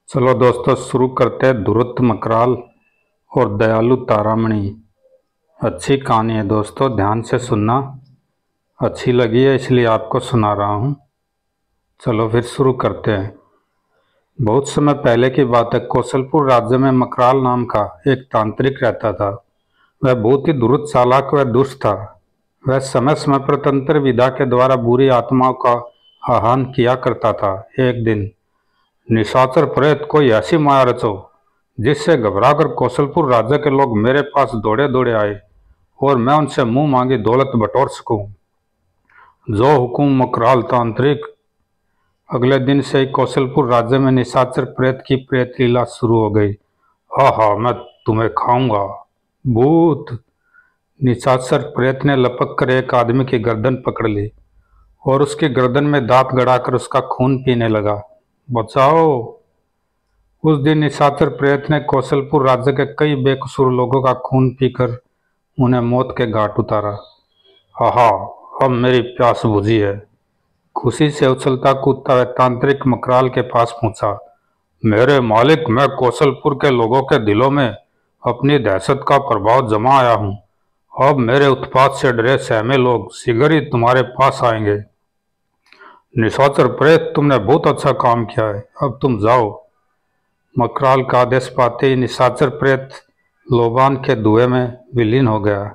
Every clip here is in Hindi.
चलो दोस्तों शुरू करते हैं। दुरुत मकराल और दयालु तारामणि। अच्छी कहानी है दोस्तों, ध्यान से सुनना। अच्छी लगी है इसलिए आपको सुना रहा हूँ। चलो फिर शुरू करते हैं। बहुत समय पहले की बात है। कौशलपुर राज्य में मकराल नाम का एक तांत्रिक रहता था। वह बहुत ही दुरुत, चालाक व दुष्ट था। वह समय समय पर तंत्र विद्या के द्वारा बुरी आत्माओं का आह्वान किया करता था। एक दिन निशाचर प्रेत कोई ऐसी माया रचो जिससे घबराकर कौशलपुर राज्य के लोग मेरे पास दौड़े दौड़े आए और मैं उनसे मुंह मांगी दौलत बटोर सकूं। जो हुकुम मकराल तांत्रिक। अगले दिन से ही कौशलपुर राज्य में निशाचर प्रेत की प्रेत लीला शुरू हो गई। आहा, मैं तुम्हें खाऊंगा भूत। निशाचर प्रेत ने लपक कर एक आदमी की गर्दन पकड़ ली और उसकी गर्दन में दांत गड़ाकर उसका खून पीने लगा। बचाओ। उस दिन निशाचर प्रेत ने कौशलपुर राज्य के कई बेकसूर लोगों का खून पीकर उन्हें मौत के घाट उतारा। आहा, अब मेरी प्यास बुझी है। खुशी से उछलता कूदता वह तांत्रिक मकराल के पास पहुंचा। मेरे मालिक, मैं कौशलपुर के लोगों के दिलों में अपनी दहशत का प्रभाव जमा आया हूं। अब मेरे उत्पात से डरे सहमे लोग शीघ्र ही तुम्हारे पास आएंगे। निशाचर प्रेत, तुमने बहुत अच्छा काम किया है, अब तुम जाओ। मकराल का आदेश पाते ही निशाचर प्रेत लोबान के धुएं में विलीन हो गया।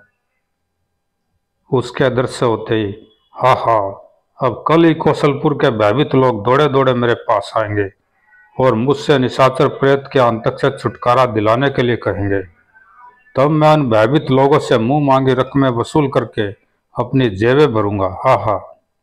उसके दृश्य होते ही हा हा, अब कल ही कौशलपुर के भयभीत लोग दौड़े दौड़े मेरे पास आएंगे और मुझसे निशाचर प्रेत के आतंक से छुटकारा दिलाने के लिए कहेंगे। तब मैं उन भयभीत लोगों से मुंह मांगी रकमें वसूल करके अपनी जेबें भरूंगा। हा हा।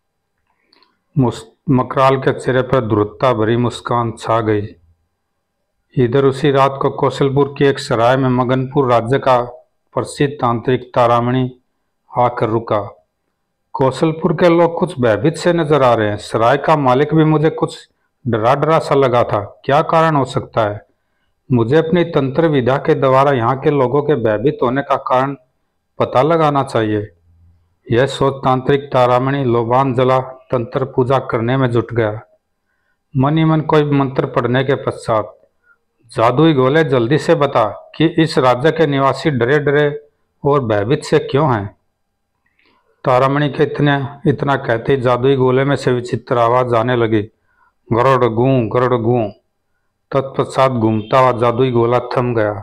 मकराल के चेहरे पर द्रुतता भरी मुस्कान छा गई। इधर उसी रात को कौशलपुर की एक सराय में मगनपुर राज्य का प्रसिद्ध तांत्रिक तारामणि आकर रुका। कौशलपुर के लोग कुछ भयभीत से नजर आ रहे हैं। सराय का मालिक भी मुझे कुछ डरा डरा सा लगा था। क्या कारण हो सकता है? मुझे अपनी तंत्र विद्या के द्वारा यहाँ के लोगों के भयभीत होने का कारण पता लगाना चाहिए। यह सोच तांत्रिक तारामणि लोबान जला तंत्र पूजा करने में जुट गया। मन ही मन कोई मंत्र पढ़ने के पश्चात, जादुई गोले जल्दी से बता कि इस राज्य के निवासी डरे डरे और भयभीत से क्यों हैं। तारामणि के इतना कहते ही जादुई गोले में से विचित्र आवाज आने लगी। गरुड़ गूं गरुड़ गूं। तत्पश्चात घूमता हुआ जादुई गोला थम गया।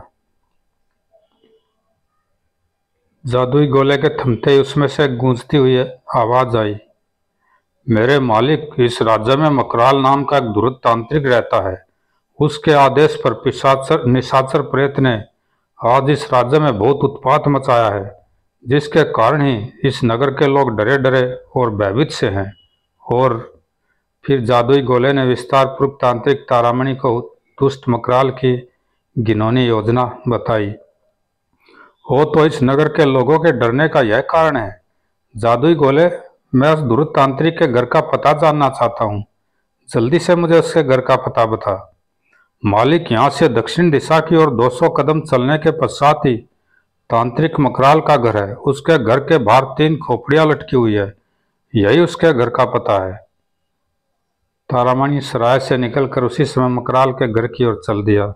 जादुई गोले के थमते ही उसमें से गूंजती हुई आवाज आई। मेरे मालिक, इस राज्य में मकराल नाम का एक दुरुत तांत्रिक रहता है। उसके आदेश पर निशाचर प्रेत ने आज इस राज्य में बहुत उत्पात मचाया है, जिसके कारण ही इस नगर के लोग डरे डरे और भयभीत से हैं। और फिर जादुई गोले ने विस्तार पूर्वक तांत्रिक तारामणि को दुष्ट मकराल की घिनौनी योजना बताई। हो तो इस नगर के लोगों के डरने का यह कारण है। जादुई गोले, मैं उस दुरुत तांत्रिक के घर का पता जानना चाहता हूँ। जल्दी से मुझे उसके घर का पता बता। मालिक, यहाँ से दक्षिण दिशा की ओर 200 कदम चलने के पश्चात ही तांत्रिक मकराल का घर है। उसके घर के बाहर 3 खोपड़ियां लटकी हुई है। यही उसके घर का पता है। तारामणि सराय से निकलकर उसी समय मकराल के घर की ओर चल दिया।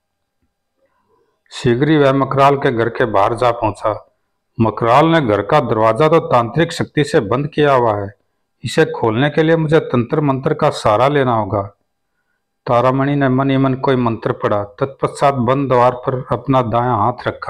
शीघ्र ही वह मकराल के घर के बाहर जा पहुंचा। मकराल ने घर का दरवाजा तो तांत्रिक शक्ति से बंद किया हुआ है। इसे खोलने के लिए मुझे तंत्र मंत्र का सहारा लेना होगा। तारामणि ने मन ही मन कोई मंत्र पढ़ा। तत्पश्चात बंद द्वार पर अपना दायां हाथ रखा।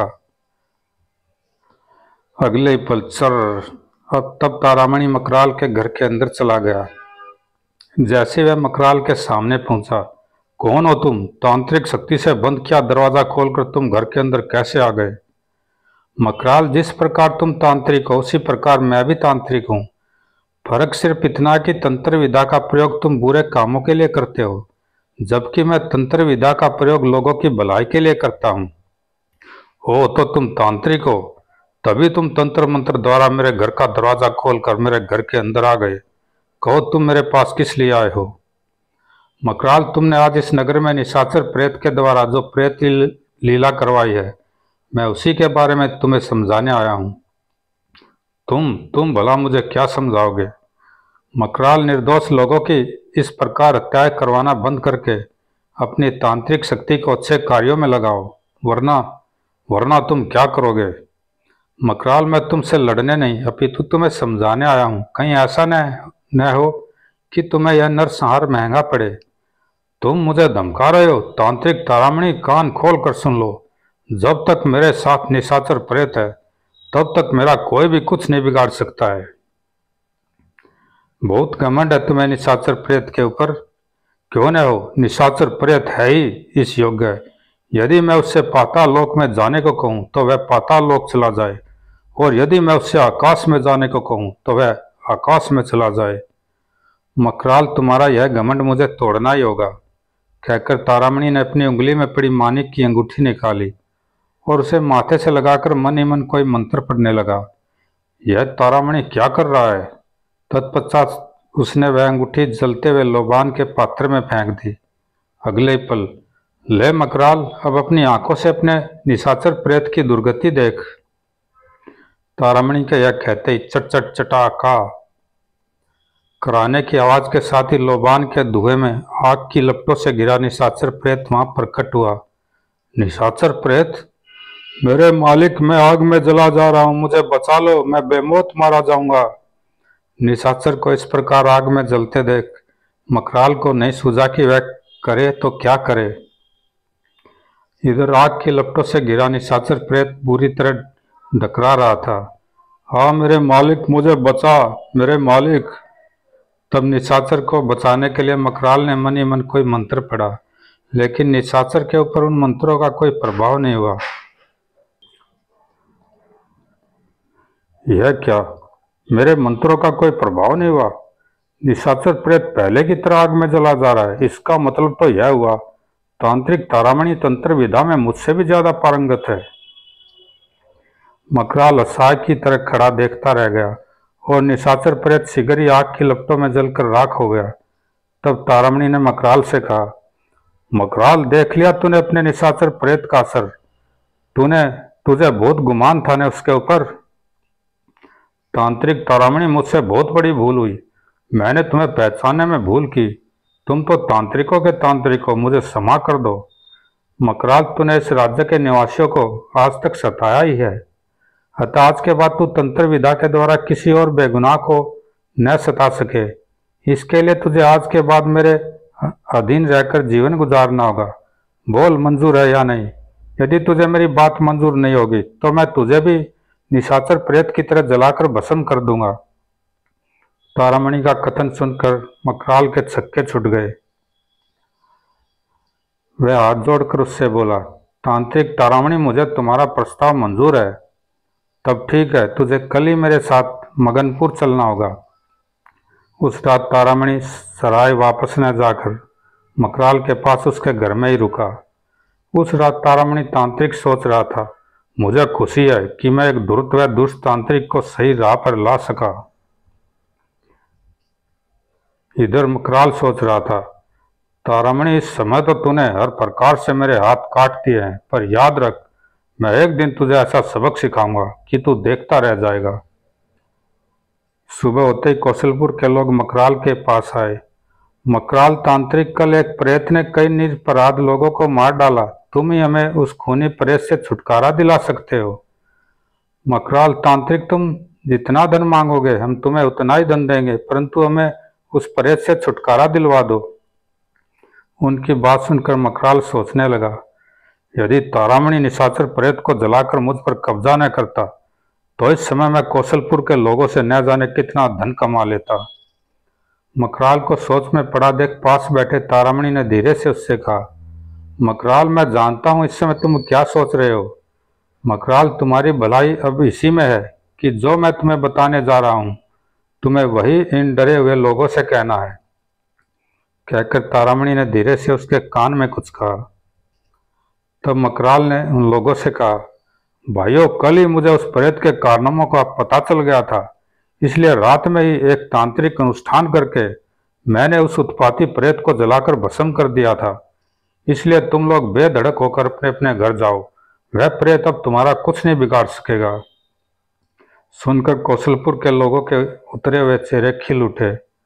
अगले ही पल तब तारामणि मकराल के घर के अंदर चला गया। जैसे वह मकराल के सामने पहुंचा, कौन हो तुम? तांत्रिक शक्ति से बंद किया दरवाजा खोलकर तुम घर के अंदर कैसे आ गए? मकराल, जिस प्रकार तुम तांत्रिक हो उसी प्रकार मैं भी तांत्रिक हूँ। फर्क सिर्फ इतना है कि तंत्र विद्या का प्रयोग तुम बुरे कामों के लिए करते हो, जबकि मैं तंत्र विद्या का प्रयोग लोगों की भलाई के लिए करता हूँ। हो तो तुम तांत्रिक हो, तभी तुम तंत्र मंत्र द्वारा मेरे घर का दरवाजा खोलकर मेरे घर के अंदर आ गए। कहो, तुम मेरे पास किस लिए आए हो? मकराल, तुमने आज इस नगर में निशाचर प्रेत के द्वारा जो प्रेत लीला करवाई है, मैं उसी के बारे में तुम्हें समझाने आया हूँ। तुम भला मुझे क्या समझाओगे? मकराल, निर्दोष लोगों की इस प्रकार हत्याएं करवाना बंद करके अपनी तांत्रिक शक्ति को अच्छे कार्यों में लगाओ, वरना वरना तुम क्या करोगे? मकराल, मैं तुमसे लड़ने नहीं अपितु तुम्हें समझाने आया हूँ। कहीं ऐसा न हो कि तुम्हें यह नरसंहार महंगा पड़े। तुम मुझे धमका रहे हो? तांत्रिक तारामणि, कान खोल कर सुन लो। जब तक मेरे साथ निशाचर प्रेत है तब तक मेरा कोई भी कुछ नहीं बिगाड़ सकता है। बहुत घमंड है तुम्हें निशाचर प्रेत के ऊपर। क्यों न हो, निशाचर प्रेत है ही इस योग्य। यदि मैं उससे पाताल लोक में जाने को कहूँ तो वह पाताल लोक चला जाए, और यदि मैं उससे आकाश में जाने को कहूँ तो वह आकाश में चला जाए। मकराल, तुम्हारा यह घमंड मुझे तोड़ना ही होगा, कहकर तारामणि ने अपनी उंगली में पड़ी मानिक की अंगूठी निकाली और उसे माथे से लगाकर मन ही मन कोई मंत्र पढ़ने लगा। यह तारामणि क्या कर रहा है? तत्पश्चात उसने वह अंगूठी जलते हुए लोबान के पात्र में फेंक दी। अगले पल, ले मकराल, अब अपनी आंखों से अपने निशाचर प्रेत की दुर्गति देख। तारामणि के यह कहते ही चट चट चटाका कराने की आवाज के साथ ही लोबान के धुएं में आग की लपटों से गिरा निशाचर प्रेत वहां प्रकट हुआ। निशाचर प्रेत, मेरे मालिक, मैं आग में जला जा रहा हूं, मुझे बचा लो, मैं बेमौत मारा जाऊंगा। निशाचर को इस प्रकार आग में जलते देख मकराल को नहीं सूझा कि वह करे तो क्या करे। इधर आग की लपटों से गिरा निशाचर प्रेत बुरी तरह डकरा रहा था। हाँ मेरे मालिक, मुझे बचा, मेरे मालिक। तब निशाचर को बचाने के लिए मकराल ने मन ही मन कोई मंत्र पढ़ा, लेकिन निशाचर के ऊपर उन मंत्रों का कोई प्रभाव नहीं हुआ। यह क्या, मेरे मंत्रों का कोई प्रभाव नहीं हुआ? निशाचर प्रेत पहले की तरह आग में जला जा रहा है। इसका मतलब तो यह हुआ तांत्रिक तारामणि तंत्र विधा में मुझसे भी ज्यादा पारंगत है। मकराल असहाय की तरह खड़ा देखता रह गया और निशाचर प्रेत शीघ्र ही आग की लपटों में जलकर राख हो गया। तब तारामणि ने मकराल से कहा, मकराल, देख लिया तूने अपने निशाचर प्रेत का असर। तुझे बहुत गुमान था न उसके ऊपर। तांत्रिक तारामणि, मुझसे बहुत बड़ी भूल हुई। मैंने तुम्हें पहचानने में भूल की। तुम तो तांत्रिकों के तांत्रिक हो, मुझे क्षमा कर दो। मकराल, तूने इस राज्य के निवासियों को आज तक सताया ही है, अतः आज के बाद तू तंत्र विधा के द्वारा किसी और बेगुनाह को न सता सके। इसके लिए तुझे आज के बाद मेरे अधीन रहकर जीवन गुजारना होगा। बोल, मंजूर है या नहीं? यदि तुझे मेरी बात मंजूर नहीं होगी तो मैं तुझे भी निशाचर प्रेत की तरह जलाकर भस्म कर दूंगा। तारामणि का कथन सुनकर मकराल के छक्के छूट गए। वह हाथ जोड़कर उससे बोला, तांत्रिक तारामणि, मुझे तुम्हारा प्रस्ताव मंजूर है। तब ठीक है, तुझे कल ही मेरे साथ मगनपुर चलना होगा। उस रात तारामणि सराय वापस न जाकर मकराल के पास उसके घर में ही रुका। उस रात तारामणि तांत्रिक सोच रहा था, मुझे खुशी है कि मैं एक धूर्त व दुष्ट तांत्रिक को सही राह पर ला सका। इधर मकराल सोच रहा था, तारामणि, इस समय तो तूने हर प्रकार से मेरे हाथ काट दिए हैं, पर याद रख, मैं एक दिन तुझे ऐसा सबक सिखाऊंगा कि तू देखता रह जाएगा। सुबह होते ही कौशलपुर के लोग मकराल के पास आए। मकराल तांत्रिक, कल एक प्रेत ने कई निरपराध लोगों को मार डाला। तुम ही हमें उस खूनी प्रेत से छुटकारा दिला सकते हो। मकराल तांत्रिक, तुम जितना धन मांगोगे हम तुम्हें उतना ही धन देंगे, परंतु हमें उस प्रेत से छुटकारा दिलवा दो। उनकी बात सुनकर मकराल सोचने लगा, यदि तारामणि निशाचर प्रेत को जलाकर मुझ पर कब्जा न करता तो इस समय मैं कौशलपुर के लोगों से न जाने कितना धन कमा लेता। मकराल को सोच में पड़ा देख पास बैठे तारामणि ने धीरे से उससे कहा, मकराल, मैं जानता हूं इस समय तुम क्या सोच रहे हो। मकराल, तुम्हारी भलाई अब इसी में है कि जो मैं तुम्हें बताने जा रहा हूं तुम्हें वही इन डरे हुए लोगों से कहना है। कहकर तारामणि ने धीरे से उसके कान में कुछ कहा। तब मकराल ने उन लोगों से कहा, भाइयों, कल ही मुझे उस प्रेत के कारनामों का पता चल गया था, इसलिए रात में ही एक तांत्रिक अनुष्ठान करके मैंने उस उत्पाती प्रेत को जलाकर भस्म कर दिया था। इसलिए तुम लोग बेधड़क होकर अपने अपने घर जाओ, वह प्रेत अब तुम्हारा कुछ नहीं बिगाड़ सकेगा। सुनकर कौशलपुर के लोगों के उतरे हुए चेहरे खिल उठे।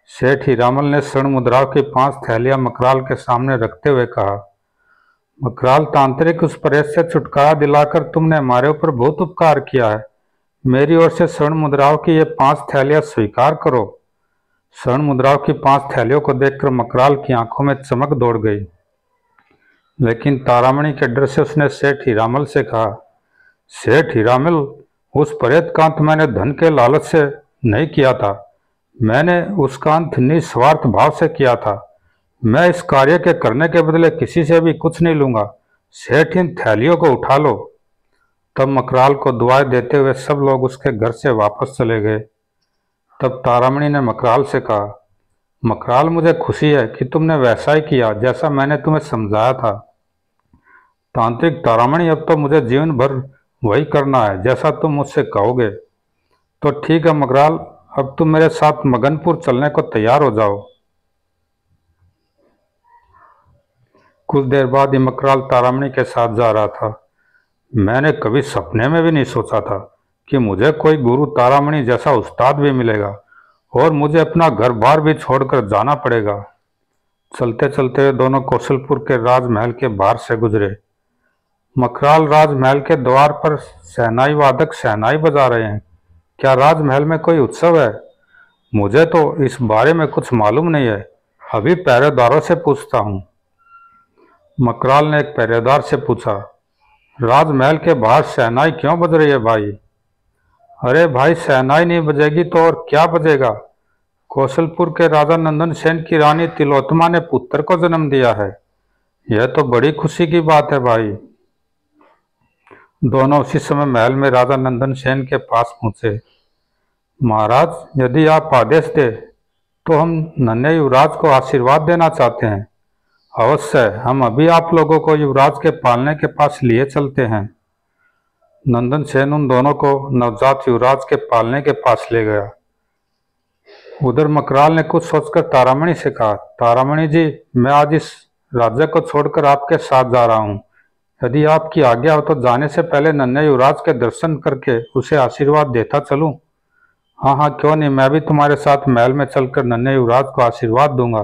सेठ हीरामल ने स्वर्ण मुद्राओं की 5 थैलियां मकराल के सामने रखते हुए कहा, मकराल तांत्रिक, उस प्रेत से छुटकारा दिलाकर तुमने हमारे ऊपर बहुत उपकार किया है। मेरी ओर से स्वर्ण मुद्राओं की ये 5 थैलियां स्वीकार करो। स्वर्ण मुद्राओं की 5 थैलियों को देखकर मकराल की आंखों में चमक दौड़ गई, लेकिन तारामणि के डर से उसने सेठ हीरामल से कहा, सेठ हीरामल, उस प्रेत का अंत मैंने धन के लालच से नहीं किया था। मैंने उसका अंत निस्वार्थ भाव से किया था। मैं इस कार्य के करने के बदले किसी से भी कुछ नहीं लूंगा। सेठ, इन थैलियों को उठा लो। तब मकराल को दुआएं देते हुए सब लोग उसके घर से वापस चले गए। तब तारामणि ने मकराल से कहा, मकराल, मुझे खुशी है कि तुमने वैसा ही किया जैसा मैंने तुम्हें समझाया था। तांत्रिक तारामणि, अब तो मुझे जीवन भर वही करना है जैसा तुम मुझसे कहोगे। तो ठीक है मकराल, अब तुम मेरे साथ मगनपुर चलने को तैयार हो जाओ। कुछ देर बाद ही मकराल तारामणि के साथ जा रहा था। मैंने कभी सपने में भी नहीं सोचा था कि मुझे कोई गुरु तारामणि जैसा उस्ताद भी मिलेगा और मुझे अपना घर बार भी छोड़कर जाना पड़ेगा। चलते चलते दोनों कौशलपुर के राजमहल के बाहर से गुजरे। मकराल, राजमहल के द्वार पर शहनाई वादक शहनाई बजा रहे हैं। क्या राजमहल में कोई उत्सव है? मुझे तो इस बारे में कुछ मालूम नहीं है, अभी पहरेदारों से पूछता हूँ। मकराल ने एक पहरेदार से पूछा, राजमहल के बाहर शहनाई क्यों बज रही है भाई? अरे भाई, शहनाई नहीं बजेगी तो और क्या बजेगा? कौशलपुर के राजा नंदन सेन की रानी तिलोत्तमा ने पुत्र को जन्म दिया है। यह तो बड़ी खुशी की बात है भाई। दोनों उसी समय महल में राजा नंदन सेन के पास पहुंचे। महाराज, यदि आप आदेश दे तो हम नन्हे युवराज को आशीर्वाद देना चाहते हैं। अवश्य, हम अभी आप लोगों को युवराज के पालने के पास लिए चलते हैं। नंदन सेन उन दोनों को नवजात युवराज के पालने के पास ले गया। उधर मकराल ने कुछ सोचकर तारामणि से कहा, तारामणि जी, मैं आज इस राज्य को छोड़कर आपके साथ जा रहा हूँ। यदि आपकी आज्ञा हो तो जाने से पहले नन्हे युवराज के दर्शन करके उसे आशीर्वाद देता चलूं। हाँ हाँ, क्यों नहीं, मैं भी तुम्हारे साथ महल में चलकर नन्हे युवराज को आशीर्वाद दूंगा।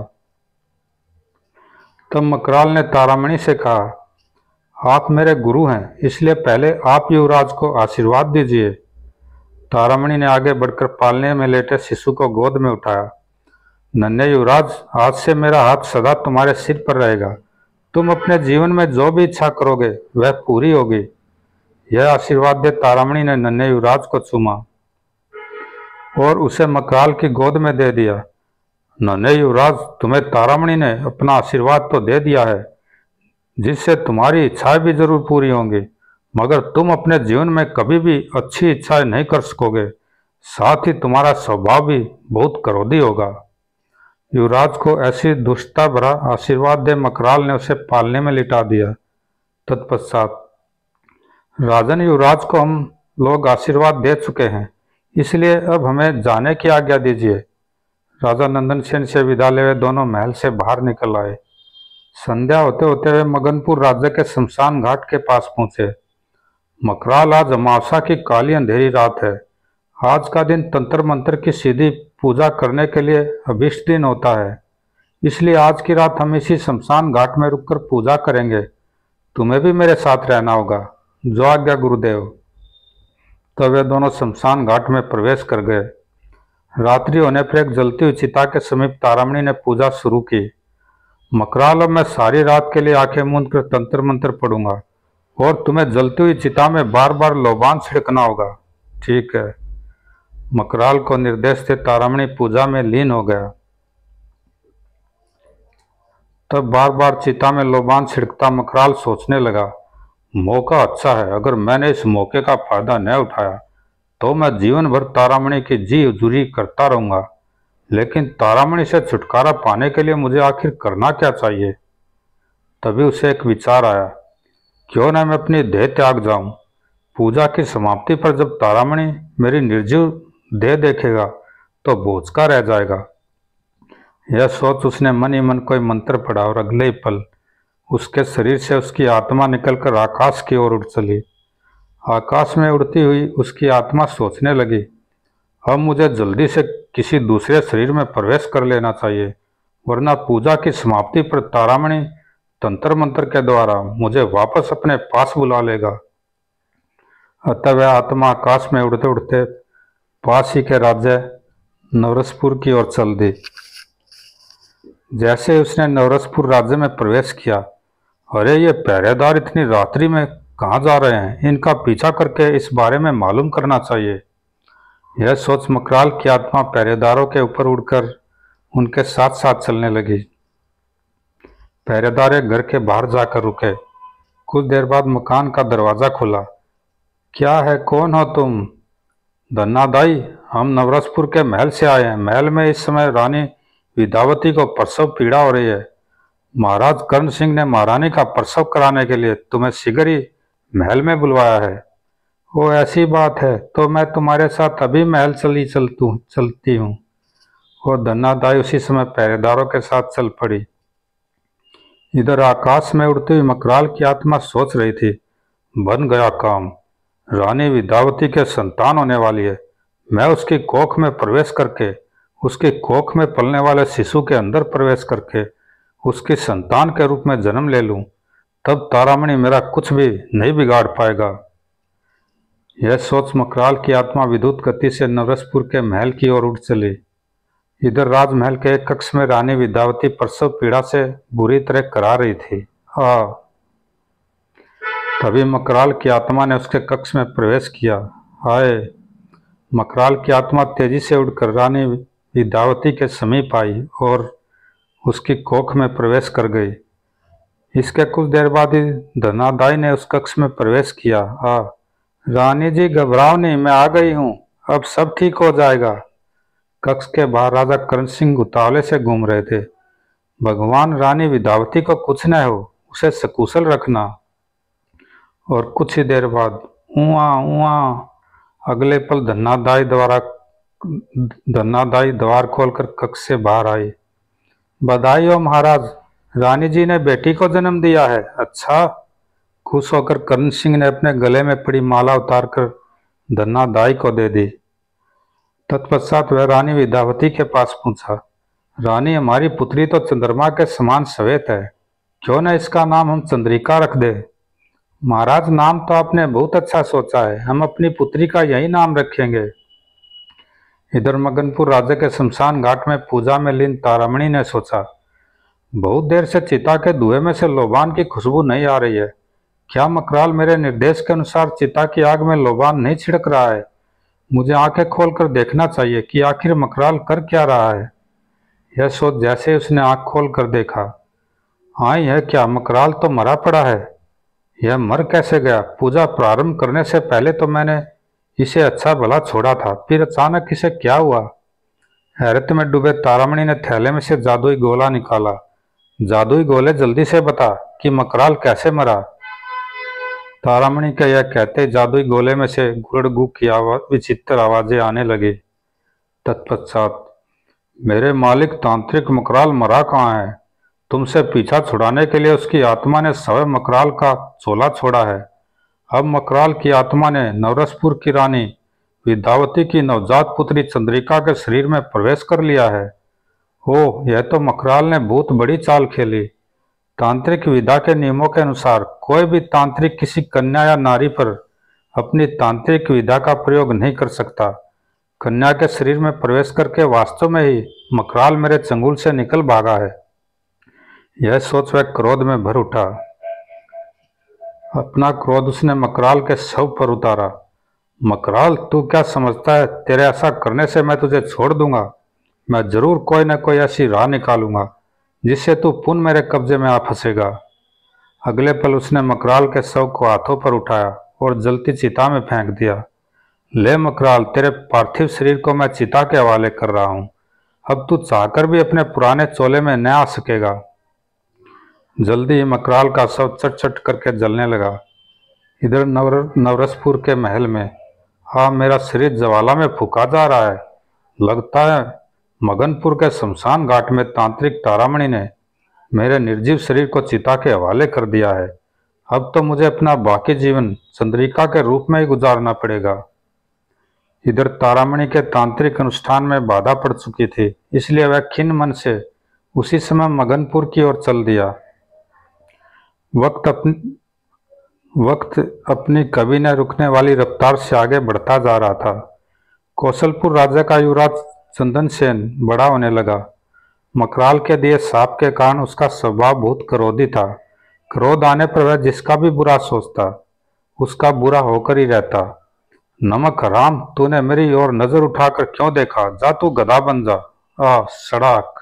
तब मकराल ने तारामणि से कहा, आप मेरे गुरु हैं, इसलिए पहले आप युवराज को आशीर्वाद दीजिए। तारामणि ने आगे बढ़कर पालने में लेटे शिशु को गोद में उठाया। नन्हे युवराज, आज से मेरा हाथ सदा तुम्हारे सिर पर रहेगा। तुम अपने जीवन में जो भी इच्छा करोगे वह पूरी होगी। यह आशीर्वाद दे तारामणि ने नन्हे युवराज को चूमा और उसे मकराल की गोद में दे दिया। नन्हे युवराज, तुम्हें तारामणि ने अपना आशीर्वाद तो दे दिया है, जिससे तुम्हारी इच्छाएं भी जरूर पूरी होंगी, मगर तुम अपने जीवन में कभी भी अच्छी इच्छाएं नहीं कर सकोगे। साथ ही तुम्हारा स्वभाव भी बहुत क्रोधी होगा। युवराज को ऐसी दुष्टता भरा आशीर्वाद दे मकराल ने उसे पालने में लिटा दिया। तत्पश्चात, राजन, युवराज को हम लोग आशीर्वाद दे चुके हैं, इसलिए अब हमें जाने की आज्ञा दीजिए। राजा नंदन सेन से विदा ले हुए दोनों महल से बाहर निकल आए। संध्या होते होते वे मगनपुर राज्य के शमशान घाट के पास पहुंचे। मकराल, आज अमावस्या की काली अंधेरी रात है। आज का दिन तंत्र मंत्र की सीधी पूजा करने के लिए अभिष्ट दिन होता है, इसलिए आज की रात हम इसी शमशान घाट में रुककर पूजा करेंगे। तुम्हें भी मेरे साथ रहना होगा। जो आज्ञा गुरुदेव। तो वे दोनों शमशान घाट में प्रवेश कर गए। रात्रि होने पर एक जलती हुई चिता के समीप तारामणि ने पूजा शुरू की। मकराल, अब मैं सारी रात के लिए आंखें मूंद कर तंत्र मंत्र पढ़ूंगा और तुम्हें जलती हुई चिता में बार बार लोबान छिड़कना होगा। ठीक है। मकराल को निर्देश से तारामणि पूजा में लीन हो गया। तब बार बार चिता में लोबान छिड़कता मकराल सोचने लगा, मौका अच्छा है। अगर मैंने इस मौके का फायदा न उठाया तो मैं जीवन भर तारामणि की जी हुजूरी करता रहूंगा। लेकिन तारामणि से छुटकारा पाने के लिए मुझे आखिर करना क्या चाहिए? तभी उसे एक विचार आया, क्यों न मैं अपनी देह त्याग जाऊं। पूजा की समाप्ति पर जब तारामणि मेरी निर्जीव देह देखेगा तो बोझका रह जाएगा। यह सोच उसने मन ही मन कोई मंत्र पढ़ा और अगले ही पल उसके शरीर से उसकी आत्मा निकलकर आकाश की ओर उड़ चली। आकाश में उड़ती हुई उसकी आत्मा सोचने लगी, अब मुझे जल्दी से किसी दूसरे शरीर में प्रवेश कर लेना चाहिए, वरना पूजा की समाप्ति पर तारामणि तंत्र मंत्र के द्वारा मुझे वापस अपने पास बुला लेगा। अतः वह आत्मा आकाश में उड़ते उड़ते पास ही के राज्य नवरसपुर की ओर चल दी। जैसे उसने नवरसपुर राज्य में प्रवेश किया, अरे ये पहरेदार इतनी रात्रि में कहाँ जा रहे हैं, इनका पीछा करके इस बारे में मालूम करना चाहिए। यह सोच मकराल की आत्मा पहरेदारों के ऊपर उड़कर उनके साथ साथ चलने लगी। पहरेदार एक घर के बाहर जाकर रुके। कुछ देर बाद मकान का दरवाजा खुला। क्या है, कौन हो तुम? धन्नादाई, हम नवरसपुर के महल से आए हैं। महल में इस समय रानी विद्यावती को प्रसव पीड़ा हो रही है। महाराज कर्ण सिंह ने महारानी का प्रसव कराने के लिए तुम्हें शीघ्र ही महल में बुलवाया है। वो ऐसी बात है तो मैं तुम्हारे साथ अभी महल चलती हूँ। और धन्नादाई उसी समय पहरेदारों के साथ चल पड़ी। इधर आकाश में उड़ती हुई मकराल की आत्मा सोच रही थी, बन गया काम। रानी विद्यावती के संतान होने वाली है। मैं उसकी कोख में प्रवेश करके, उसकी कोख में पलने वाले शिशु के अंदर प्रवेश करके उसकी संतान के रूप में जन्म ले लूं, तब तारामणि मेरा कुछ भी नहीं बिगाड़ पाएगा। यह सोच मकराल की आत्मा विद्युत गति से नवरसपुर के महल की ओर उड़ चली। इधर राजमहल के एक कक्ष में रानी विद्यावती प्रसव पीड़ा से बुरी तरह करा रही थी। तभी मकराल की आत्मा ने उसके कक्ष में प्रवेश किया। हाय! मकराल की आत्मा तेजी से उड़कर रानी विद्यावती के समीप आई और उसकी कोख में प्रवेश कर गई। इसके कुछ देर बाद ही धनादाई ने उस कक्ष में प्रवेश किया। रानी जी घबराओ नहीं, मैं आ गई हूँ, अब सब ठीक हो जाएगा। कक्ष के बाहर राजा कर्ण सिंह उतावले से घूम रहे थे। भगवान, रानी विद्यावती को कुछ न हो, उसे सकुशल रखना। और कुछ ही देर बाद उआ उआ, अगले पल धन्नादाई द्वार खोलकर कक्ष से बाहर आई। बधाई हो महाराज, रानी जी ने बेटी को जन्म दिया है। अच्छा। खुश होकर कर्ण सिंह ने अपने गले में पड़ी माला उतारकर धन्नादाई को दे दी। तत्पश्चात वह रानी विद्यावती के पास पहुंचा। रानी, हमारी पुत्री तो चंद्रमा के समान श्वेत है, क्यों न इसका नाम हम चंद्रिका रख दे। महाराज, नाम तो आपने बहुत अच्छा सोचा है, हम अपनी पुत्री का यही नाम रखेंगे। इधर मगनपुर राज्य के शमशान घाट में पूजा में लीन तारामणि ने सोचा, बहुत देर से चिता के धुएं में से लोबान की खुशबू नहीं आ रही है। क्या मकराल मेरे निर्देश के अनुसार चिता की आग में लोबान नहीं छिड़क रहा है? मुझे आंखें खोलकर देखना चाहिए कि आखिर मकराल कर क्या रहा है। यह सोच जैसे उसने आंख खोल कर देखा, हाँ, यह क्या, मकराल तो मरा पड़ा है। यह मर कैसे गया? पूजा प्रारंभ करने से पहले तो मैंने इसे अच्छा भला छोड़ा था, फिर अचानक इसे क्या हुआ? हैरत में डूबे तारामणि ने थैले में से जादुई गोला निकाला। जादुई गोले, जल्दी से बता कि मकराल कैसे मरा। तारामणि का यह कहते जादुई गोले में से गुड़गु की विचित्र आवाजें आने लगी। तत्पश्चात, मेरे मालिक तांत्रिक, मकराल मरा कहाँ है? तुमसे पीछा छुड़ाने के लिए उसकी आत्मा ने स्वयं मकराल का चोला छोड़ा है। अब मकराल की आत्मा ने नवरसपुर की रानी विद्यावती की नवजात पुत्री चंद्रिका के शरीर में प्रवेश कर लिया है। ओह, यह तो मकराल ने बहुत बड़ी चाल खेली। तांत्रिक विद्या के नियमों के अनुसार कोई भी तांत्रिक किसी कन्या या नारी पर अपनी तांत्रिक विद्या का प्रयोग नहीं कर सकता। कन्या के शरीर में प्रवेश करके वास्तव में ही मकराल मेरे चंगुल से निकल भागा है। यह सोच वह क्रोध में भर उठा। अपना क्रोध उसने मकराल के शव पर उतारा। मकराल, तू क्या समझता है, तेरे ऐसा करने से मैं तुझे छोड़ दूंगा? मैं जरूर कोई न कोई ऐसी राह निकालूंगा जिससे तू पुनः मेरे कब्जे में आ फंसेगा। अगले पल उसने मकराल के शव को हाथों पर उठाया और जलती चिता में फेंक दिया। ले मकराल, तेरे पार्थिव शरीर को मैं चिता के हवाले कर रहा हूँ। अब तू चाहकर भी अपने पुराने चोले में न आ सकेगा। जल्दी ही मकराल का शव चट चट करके जलने लगा। इधर नवरसपुर के महल में, हाँ, मेरा शरीर ज्वाला में फूका जा रहा है। लगता है मगनपुर के शमशान घाट में तांत्रिक तारामणि ने मेरे निर्जीव शरीर को चिता के हवाले कर दिया है। अब तो मुझे अपना बाकी जीवन चंद्रिका के रूप में ही गुजारना पड़ेगा। इधर तारामणि के तांत्रिक अनुष्ठान में बाधा पड़ चुकी थी, इसलिए वह खिन्न मन से उसी समय मगनपुर की ओर चल दिया। वक्त अपनी कभी न रुकने वाली रफ्तार से आगे बढ़ता जा रहा था। कौशलपुर राज्य का युवराज चंदन सेन बड़ा होने लगा। मकराल के दिए शाप के कारण उसका स्वभाव बहुत क्रोधी था। क्रोध आने पर वह जिसका भी बुरा सोचता, उसका बुरा होकर ही रहता। नमक हराम, तूने मेरी ओर नजर उठाकर क्यों देखा? जा तू गधा बन जा। सड़ाक।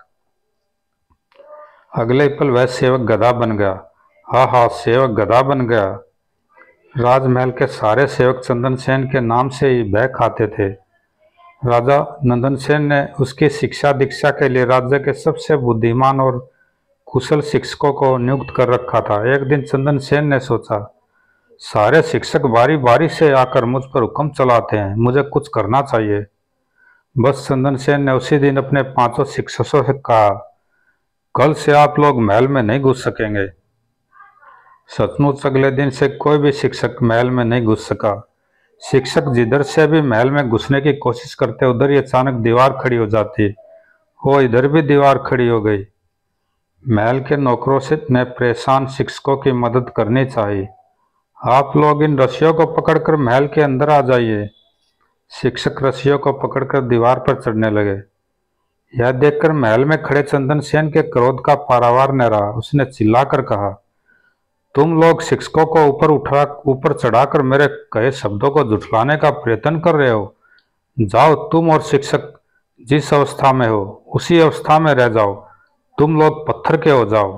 अगले पल वह सेवक गधा बन गया। हा, सेवक गधा बन गया। राजमहल के सारे सेवक चंदन सेन के नाम से ही भय खाते थे। राजा नंदन सेन ने उसकी शिक्षा दीक्षा के लिए राज्य के सबसे बुद्धिमान और कुशल शिक्षकों को नियुक्त कर रखा था। एक दिन चंदन सेन ने सोचा, सारे शिक्षक बारी बारी से आकर मुझ पर हुक्म चलाते हैं, मुझे कुछ करना चाहिए। बस चंदन सेन ने उसी दिन अपने 5 शिक्षकों से कहा, कल से आप लोग महल में नहीं घुस सकेंगे। सचमुच अगले दिन से कोई भी शिक्षक महल में नहीं घुस सका। शिक्षक जिधर से भी महल में घुसने की कोशिश करते, उधर ही अचानक दीवार खड़ी हो जाती। वो इधर भी दीवार खड़ी हो गई। महल के नौकरों से ने परेशान शिक्षकों की मदद करनी चाहिए। आप लोग इन रस्सियों को पकड़कर महल के अंदर आ जाइए। शिक्षक रस्सियों को पकड़कर दीवार पर चढ़ने लगे। यह देखकर महल में खड़े चंदन सेन के क्रोध का पारावार न रहा। उसने चिल्लाकर कहा, तुम लोग शिक्षकों को ऊपर चढ़ाकर मेरे कहे शब्दों को झुठलाने का प्रयत्न कर रहे हो। जाओ, तुम और शिक्षक जिस अवस्था में हो उसी अवस्था में रह जाओ। तुम लोग पत्थर के हो जाओ।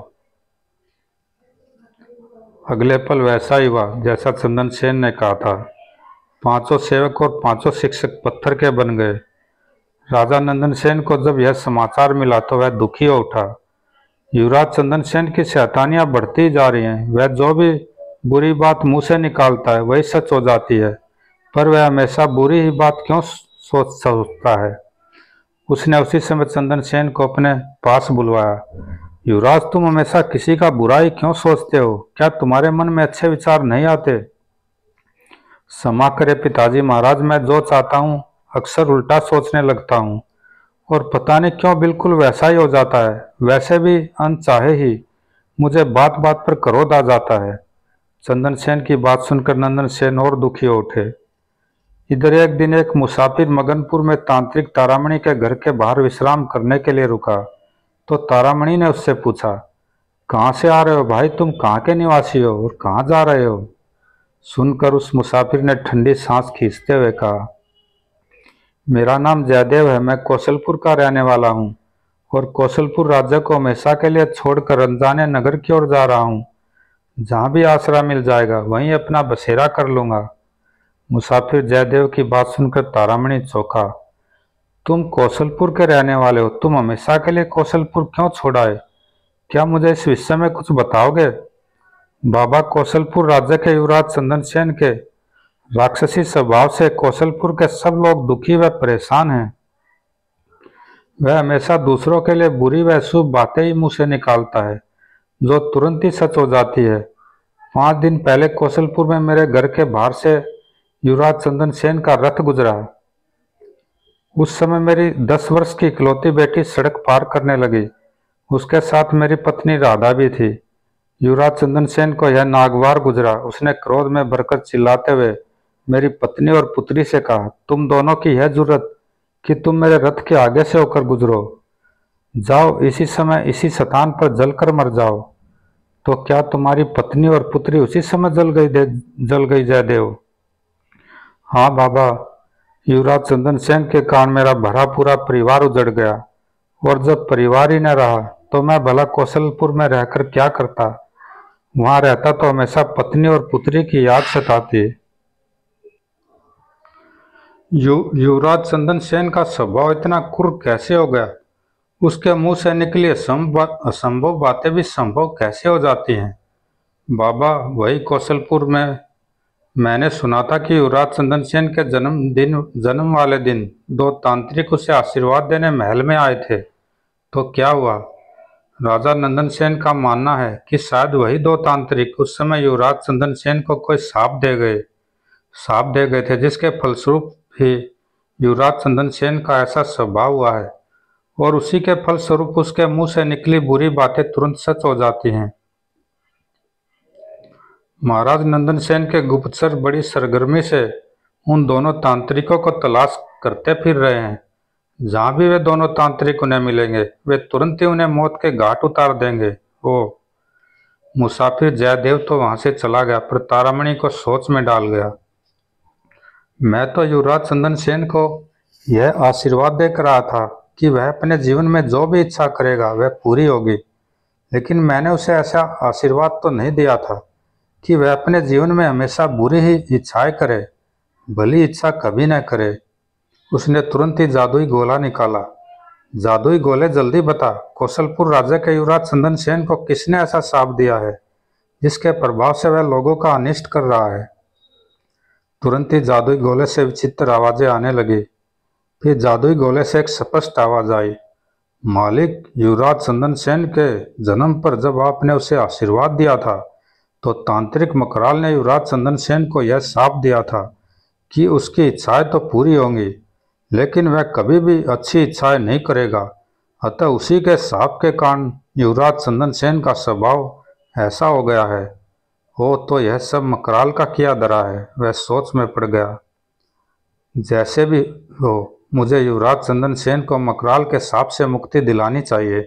अगले पल वैसा ही हुआ जैसा चंदन सेन ने कहा था। 5 सेवक और 5 शिक्षक पत्थर के बन गए। राजा नंदन सेन को जब यह समाचार मिला तो वह दुखी हो उठा। युवराज चंदन सेन की शैतानियां बढ़ती जा रही हैं। वह जो भी बुरी बात मुंह से निकालता है वही सच हो जाती है, पर वह हमेशा बुरी ही बात क्यों सोचता है। उसने उसी समय चंदन सेन को अपने पास बुलवाया। युवराज, तुम हमेशा किसी का बुरा ही क्यों सोचते हो? क्या तुम्हारे मन में अच्छे विचार नहीं आते? क्षमा करे पिताजी महाराज, मैं जो चाहता हूँ अक्सर उल्टा सोचने लगता हूँ और पता नहीं क्यों बिल्कुल वैसा ही हो जाता है। वैसे भी अनचाहे ही मुझे बात बात पर क्रोध आ जाता है। चंदन सेन की बात सुनकर नंदन सेन और दुखी हो उठे। इधर एक दिन एक मुसाफिर मगनपुर में तांत्रिक तारामणि के घर के बाहर विश्राम करने के लिए रुका तो तारामणि ने उससे पूछा, कहाँ से आ रहे हो भाई? तुम कहाँ के निवासी हो और कहाँ जा रहे हो? सुनकर उस मुसाफिर ने ठंडी सांस खींचते हुए कहा, मेरा नाम जयदेव है। मैं कौशलपुर का रहने वाला हूँ और कौशलपुर राज्य को हमेशा के लिए छोड़कर अनजाने नगर की ओर जा रहा हूँ। जहाँ भी आसरा मिल जाएगा वहीं अपना बसेरा कर लूँगा। मुसाफिर जयदेव की बात सुनकर तारामणि चौंका। तुम कौशलपुर के रहने वाले हो, तुम हमेशा के लिए कौशलपुर क्यों छोड़ा है? क्या मुझे इस विषय में कुछ बताओगे? बाबा, कौशलपुर राज्य के युवराज चंदन सेन के राक्षसी स्वभाव से कौशलपुर के सब लोग दुखी व परेशान हैं। वह हमेशा दूसरों के लिए बुरी व शुभ बातें ही मुंह से निकालता है जो तुरंत ही सच हो जाती है। 5 दिन पहले कौशलपुर में मेरे घर के बाहर से युवराज चंदन सेन का रथ गुजरा। उस समय मेरी 10 वर्ष की इकलौती बेटी सड़क पार करने लगी। उसके साथ मेरी पत्नी राधा भी थी। युवराज चंदन सेन को यह नागवार गुजरा। उसने क्रोध में भरकर चिल्लाते हुए मेरी पत्नी और पुत्री से कहा, तुम दोनों की यह जुर्रत कि तुम मेरे रथ के आगे से होकर गुजरो। जाओ, इसी समय इसी स्थान पर जलकर मर जाओ। तो क्या तुम्हारी पत्नी और पुत्री उसी समय जल गई जयदेव? हाँ बाबा, युवराज चंदन सेन के कारण मेरा भरा पूरा परिवार उजड़ गया और जब परिवार ही न रहा तो मैं भला कौशलपुर में रहकर क्या करता? वहां रहता तो हमेशा पत्नी और पुत्री की याद सताती। युवराज चंदन सेन का स्वभाव इतना क्रूर कैसे हो गया? उसके मुंह से निकली असंभव बातें भी संभव कैसे हो जाती हैं? बाबा, वही कौशलपुर में मैंने सुना था कि युवराज चंदन सेन के जन्म वाले दिन 2 तांत्रिक उसे आशीर्वाद देने महल में आए थे। तो क्या हुआ? राजा नंदन सेन का मानना है कि शायद वही 2 तांत्रिक उस समय युवराज चंदन सेन को कोई श्राप दे गए थे, जिसके फलस्वरूप ही युवराज चंदन सेन का ऐसा स्वभाव हुआ है और उसी के फलस्वरूप उसके मुंह से निकली बुरी बातें तुरंत सच हो जाती हैं। महाराज नंदन सेन के गुप्तचर बड़ी सरगर्मी से उन दोनों तांत्रिकों को तलाश करते फिर रहे हैं। जहां भी वे दोनों तांत्रिक उन्हें मिलेंगे वे तुरंत ही उन्हें मौत के घाट उतार देंगे। ओ मुसाफिर जयदेव तो वहां से चला गया, पर तारामणि को सोच में डाल गया। मैं तो युवराज चंदन सेन को यह आशीर्वाद देकर रहा था कि वह अपने जीवन में जो भी इच्छा करेगा वह पूरी होगी, लेकिन मैंने उसे ऐसा आशीर्वाद तो नहीं दिया था कि वह अपने जीवन में हमेशा बुरी ही इच्छाएं करे, भली इच्छा कभी न करे। उसने तुरंत ही जादुई गोला निकाला। जादुई गोले, जल्दी बता, कौशलपुर राज्य के युवराज चंदन सेन को किसने ऐसा शाप दिया है जिसके प्रभाव से वह लोगों का अनिष्ट कर रहा है? तुरंत ही जादुई गोले से विचित्र आवाजें आने लगी। फिर जादुई गोले से एक स्पष्ट आवाज आई, मालिक, युवराज चंदन सेन के जन्म पर जब आपने उसे आशीर्वाद दिया था तो तांत्रिक मकराल ने युवराज चंदन सेन को यह शाप दिया था कि उसकी इच्छाएं तो पूरी होंगी, लेकिन वह कभी भी अच्छी इच्छाएं नहीं करेगा। अतः उसी के शाप के कारण युवराज चंदन सेन का स्वभाव ऐसा हो गया है। हो तो यह सब मकराल का किया धरा है। वह सोच में पड़ गया। जैसे भी हो, मुझे युवराज चंदन सेन को मकराल के शाप से मुक्ति दिलानी चाहिए।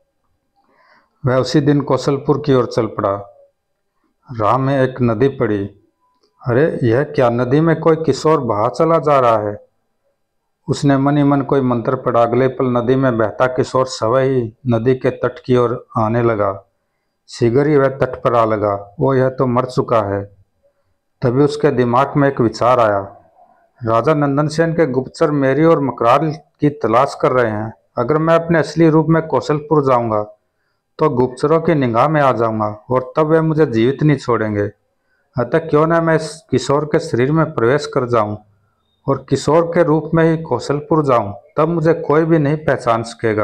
वह उसी दिन कौशलपुर की ओर चल पड़ा। राह में एक नदी पड़ी। अरे यह क्या, नदी में कोई किशोर बहा चला जा रहा है। उसने मन ही मन कोई मंत्र पढ़ा। अगले पल नदी में बहता किशोर स्वयं ही नदी के तट की ओर आने लगा। शीघ्र ही वह तट पर आ लगा। वो यह तो मर चुका है। तभी उसके दिमाग में एक विचार आया। राजा नंदन सेन के गुप्तचर मेरी और मकराल की तलाश कर रहे हैं। अगर मैं अपने असली रूप में कौशलपुर जाऊंगा तो गुप्तचरों की निगाह में आ जाऊंगा और तब वे मुझे जीवित नहीं छोड़ेंगे। अतः क्यों न मैं इस किशोर के शरीर में प्रवेश कर जाऊं और किशोर के रूप में ही कौशलपुर जाऊं, तब मुझे कोई भी नहीं पहचान सकेगा।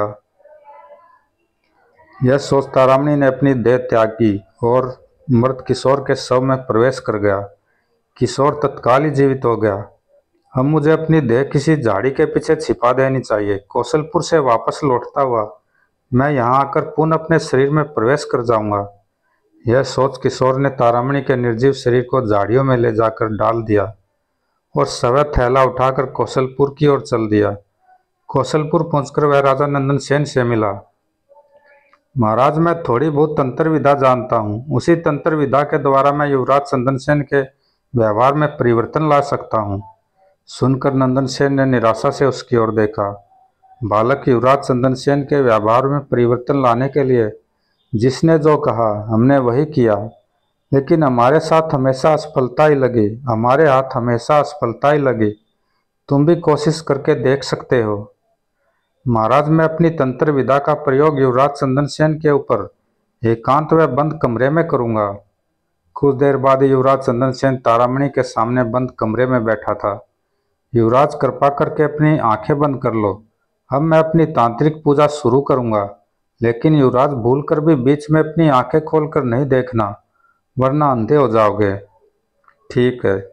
यह सोच तारामणि ने अपनी देह त्याग की और मृत किशोर के शव में प्रवेश कर गया। किशोर तत्काल ही जीवित हो गया। अब मुझे अपनी देह किसी झाड़ी के पीछे छिपा देनी चाहिए। कौशलपुर से वापस लौटता हुआ मैं यहाँ आकर पुनः अपने शरीर में प्रवेश कर जाऊंगा। यह सोच किशोर ने तारामणि के निर्जीव शरीर को झाड़ियों में ले जाकर डाल दिया और सवै थैला उठाकर कौशलपुर की ओर चल दिया। कौशलपुर पहुंचकर वह राजा नंदन सेन से मिला। महाराज, मैं थोड़ी बहुत तंत्र विद्या जानता हूँ। उसी तंत्र विद्या के द्वारा मैं युवराज चंदन सेन के व्यवहार में परिवर्तन ला सकता हूँ। सुनकर नंदन सेन ने निराशा से उसकी ओर देखा। बालक, युवराज चंदन सेन के व्यवहार में परिवर्तन लाने के लिए जिसने जो कहा हमने वही किया, लेकिन हमारे साथ हमेशा असफलता ही लगी। हमारे हाथ हमेशा असफलता ही लगी। तुम भी कोशिश करके देख सकते हो। महाराज, मैं अपनी तंत्र विद्या का प्रयोग युवराज चंदन सेन के ऊपर एकांत व बंद कमरे में करूंगा। कुछ देर बाद युवराज चंदन सेन तारामणि के सामने बंद कमरे में बैठा था। युवराज, कृपा करके अपनी आंखें बंद कर लो। अब मैं अपनी तांत्रिक पूजा शुरू करूंगा, लेकिन युवराज भूलकर भी बीच में अपनी आंखें खोलकर नहीं देखना, वरना अंधे हो जाओगे। ठीक है।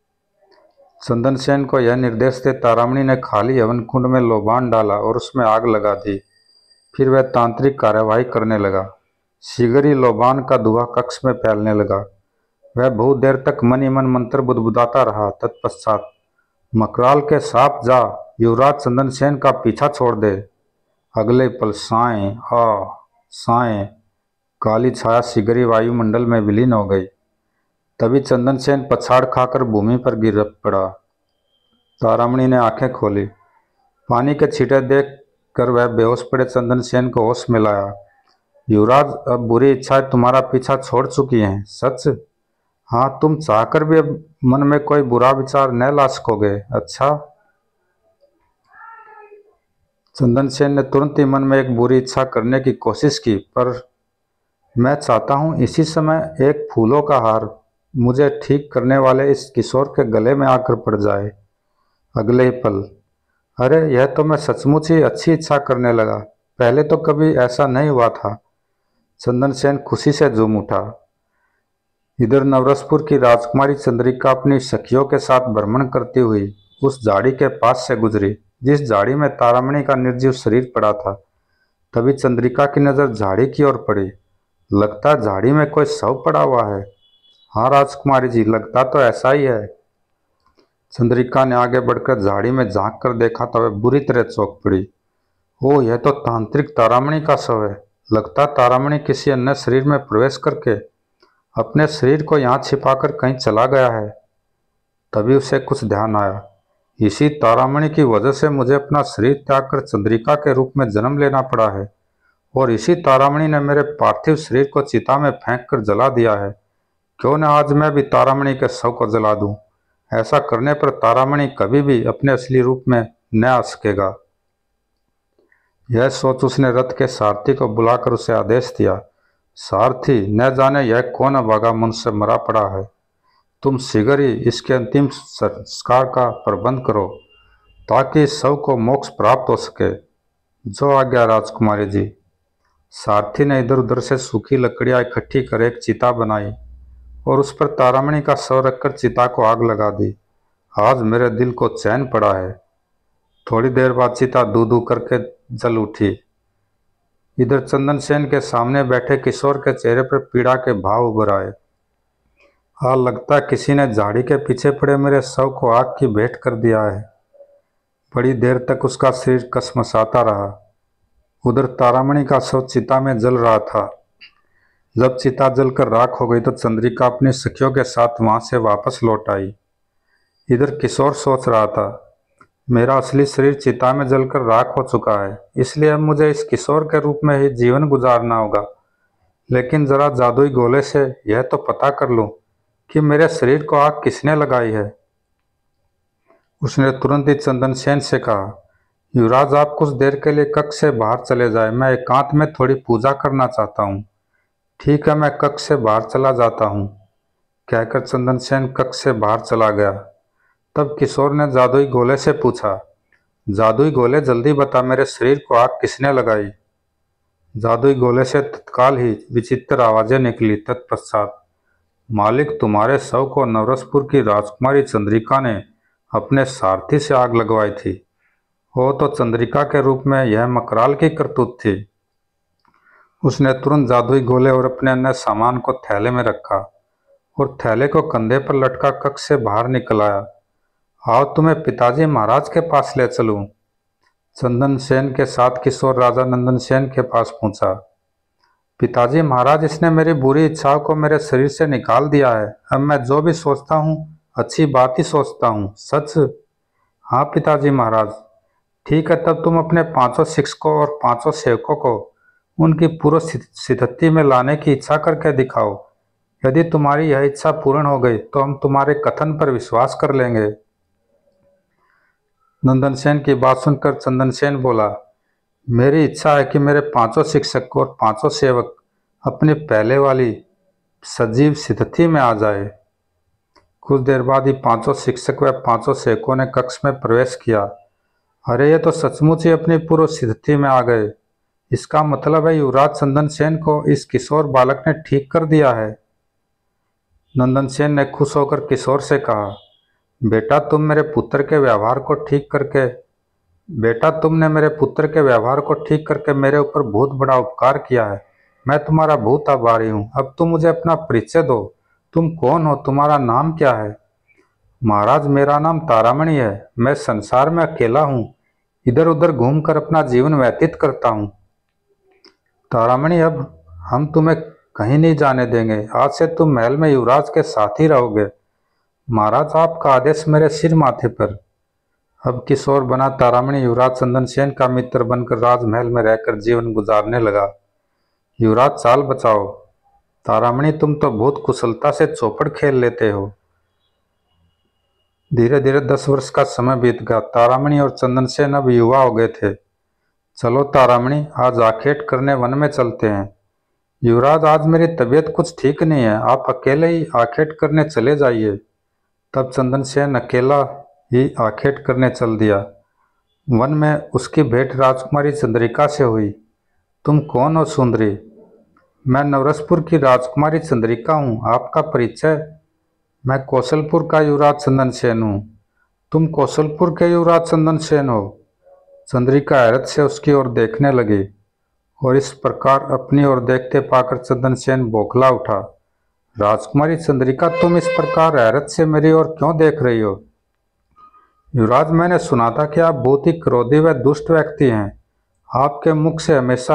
चंदन सेन को यह निर्देश दे तारामणि ने खाली हवन कुंड में लोबान डाला और उसमें आग लगा दी। फिर वह तांत्रिक कार्यवाही करने लगा। शीघ्र ही लोबान का धुआं कक्ष में फैलने लगा। वह बहुत देर तक मन ही मन मंत्र बुदबुदाता रहा। तत्पश्चात, मकराल के साथ जा, युवराज चंदन सेन का पीछा छोड़ दे। अगले पल साएं साएं काली छाया शीघ्र ही वायुमंडल में विलीन हो गई। तभी चंदन सेन पछाड़ खाकर भूमि पर गिर पड़ा। तारामणि ने आंखें खोली। पानी के छींटे देख कर वह बेहोश पड़े चंदन सेन को होश में लाया। युवराज, अब बुरी इच्छाएं तुम्हारा पीछा छोड़ चुकी हैं, सच? हाँ, तुम चाहकर भी अब मन में कोई बुरा विचार न ला सकोगे। अच्छा। चंदन सेन ने तुरंत ही मन में एक बुरी इच्छा करने की कोशिश की, पर मैं चाहता हूँ इसी समय एक फूलों का हार मुझे ठीक करने वाले इस किशोर के गले में आकर पड़ जाए। अगले ही पल, अरे यह तो मैं सचमुच ही अच्छी इच्छा करने लगा। पहले तो कभी ऐसा नहीं हुआ था। चंदन सेन खुशी से झूम उठा। इधर नवरसपुर की राजकुमारी चंद्रिका अपनी सखियों के साथ भ्रमण करती हुई उस झाड़ी के पास से गुजरी जिस झाड़ी में तारामणि का निर्जीव शरीर पड़ा था। तभी चंद्रिका की नजर झाड़ी की ओर पड़ी। लगता झाड़ी में कोई शव पड़ा हुआ है। हाँ राजकुमारी जी, लगता तो ऐसा ही है। चंद्रिका ने आगे बढ़कर झाड़ी में झांक कर देखा तो वह बुरी तरह चौंक पड़ी। ओह, यह तो तांत्रिक तारामणि का शव है। लगता तारामणि किसी अन्य शरीर में प्रवेश करके अपने शरीर को यहाँ छिपाकर कहीं चला गया है। तभी उसे कुछ ध्यान आया, इसी तारामणि की वजह से मुझे अपना शरीर त्याग कर चंद्रिका के रूप में जन्म लेना पड़ा है, और इसी तारामणि ने मेरे पार्थिव शरीर को चिता में फेंक कर जला दिया है। क्यों न आज मैं भी तारामणि के शव को जला दूं। ऐसा करने पर तारामणि कभी भी अपने असली रूप में न आ सकेगा। यह सोच उसने रथ के सारथी को बुलाकर उसे आदेश दिया, सारथी, न जाने यह कौन अभागा मनुष्य मरा पड़ा है। तुम शीघ्र ही इसके अंतिम संस्कार का प्रबंध करो ताकि इस शव को मोक्ष प्राप्त हो सके। जो आज्ञा राजकुमारी जी। सारथी ने इधर उधर से सूखी लकड़ियां इकट्ठी कर एक चिता बनाई और उस पर तारामणि का शव रखकर चिता को आग लगा दी। आज मेरे दिल को चैन पड़ा है। थोड़ी देर बाद चिता दू दू करके जल उठी। इधर चंदन सेन के सामने बैठे किशोर के चेहरे पर पीड़ा के भाव उभर आए। लगता किसी ने झाड़ी के पीछे पड़े मेरे शव को आग की भेंट कर दिया है। बड़ी देर तक उसका शरीर कसमसाता रहा। उधर तारामणि का शव चिता में जल रहा था। जब चिता जलकर राख हो गई तो चंद्रिका अपनी सखियों के साथ वहां से वापस लौट आई। इधर किशोर सोच रहा था, मेरा असली शरीर चिता में जलकर राख हो चुका है, इसलिए अब मुझे इस किशोर के रूप में ही जीवन गुजारना होगा। लेकिन जरा जादुई गोले से यह तो पता कर लूं कि मेरे शरीर को आग किसने लगाई है। उसने तुरंत ही चंदन सेन से कहा, युवराज, आप कुछ देर के लिए कक्ष से बाहर चले जाए, मैं एकांत में थोड़ी पूजा करना चाहता हूँ। ठीक है, मैं कक्ष से बाहर चला जाता हूँ, कहकर चंदन सेन कक्ष से बाहर चला गया। तब किशोर ने जादुई गोले से पूछा, जादुई गोले, जल्दी बता, मेरे शरीर को आग किसने लगाई। जादुई गोले से तत्काल ही विचित्र आवाजें निकली। तत्पश्चात, मालिक, तुम्हारे शव को नवरसपुर की राजकुमारी चंद्रिका ने अपने सारथी से आग लगवाई थी। वो तो चंद्रिका के रूप में यह मकराल की करतूत थी। उसने तुरंत जादुई गोले और अपने अन्य सामान को थैले में रखा और थैले को कंधे पर लटका कक्ष से बाहर निकल आया। आओ, तुम्हें पिताजी महाराज के पास ले चलूं। चंदन सेन के साथ किशोर राजा नंदन सेन के पास पहुंचा। पिताजी महाराज, इसने मेरी बुरी इच्छाओं को मेरे शरीर से निकाल दिया है। अब मैं जो भी सोचता हूँ अच्छी बात ही सोचता हूँ। सच? हाँ पिताजी महाराज। ठीक है, तब तुम अपने 5 शिक्षकों और 5 सेवकों को उनकी पूर्व स्थिति में लाने की इच्छा करके दिखाओ। यदि तुम्हारी यह इच्छा पूर्ण हो गई तो हम तुम्हारे कथन पर विश्वास कर लेंगे। नंदन सेन की बात सुनकर चंदन सेन बोला, मेरी इच्छा है कि मेरे 5 शिक्षक और 5 सेवक अपनी पहले वाली सजीव स्थिति में आ जाए। कुछ देर बाद ही 5 शिक्षक व 5 सेवकों ने कक्ष में प्रवेश किया। अरे, ये तो सचमुच ही अपनी पूर्व स्थिति में आ गए। इसका मतलब है युवराज चंदन सेन को इस किशोर बालक ने ठीक कर दिया है। नंदन सेन ने खुश होकर किशोर से कहा, बेटा, तुमने मेरे पुत्र के व्यवहार को ठीक करके मेरे ऊपर बहुत बड़ा उपकार किया है। मैं तुम्हारा बहुत आभारी हूँ। अब तुम मुझे अपना परिचय दो। तुम कौन हो? तुम्हारा नाम क्या है? महाराज, मेरा नाम तारामणि है। मैं संसार में अकेला हूँ, इधर उधर घूमकर अपना जीवन व्यतीत करता हूँ। तारामणि, अब हम तुम्हें कहीं नहीं जाने देंगे। आज से तुम महल में युवराज के साथ ही रहोगे। महाराज, आपका आदेश मेरे सिर माथे पर। अब किशोर बना तारामणि युवराज चंदन सेन का मित्र बनकर राजमहल में रहकर जीवन गुजारने लगा। युवराज, चाल बचाओ। तारामणि, तुम तो बहुत कुशलता से चौपड़ खेल लेते हो। धीरे धीरे 10 वर्ष का समय बीत गया। तारामणि और चंदन सेन अब युवा हो गए थे। चलो तारामणि, आज आखेट करने वन में चलते हैं। युवराज, आज मेरी तबीयत कुछ ठीक नहीं है, आप अकेले ही आखेट करने चले जाइए। तब चंदन सेन अकेला ही आखेट करने चल दिया। वन में उसकी भेंट राजकुमारी चंद्रिका से हुई। तुम कौन हो सुंदरी? मैं नवरसपुर की राजकुमारी चंद्रिका हूँ। आपका परिचय? मैं कौशलपुर का युवराज चंदन सेन हूँ। तुम कौशलपुर के युवराज चंदन सेन हो? चंद्रिका हैरत से उसकी ओर देखने लगी और इस प्रकार अपनी ओर देखते पाकर चंदन सेन बौखला उठा। राजकुमारी चंद्रिका, तुम इस प्रकार हैरत से मेरी ओर क्यों देख रही हो? युवराज, मैंने सुना था कि आप बहुत ही क्रोधी व दुष्ट व्यक्ति हैं। आपके मुख से हमेशा